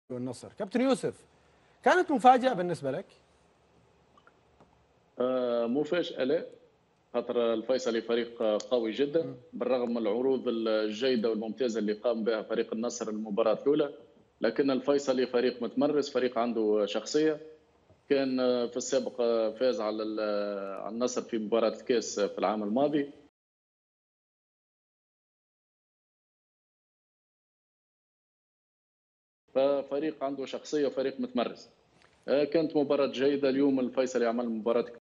والنصر. كابتن يوسف، كانت مفاجأة بالنسبة لك؟ مفاجأة لا، خاطر الفيصلي فريق قوي جدا بالرغم من العروض الجيدة والممتازة اللي قام بها فريق النصر المباراة الأولى، لكن الفيصلي فريق متمرس، فريق عنده شخصية. كان في السابق فاز على النصر في مباراة الكاس في العام الماضي. ففريق عنده شخصية وفريق متمرس. كانت مباراة جيدة. اليوم الفيصلي عمل مباراة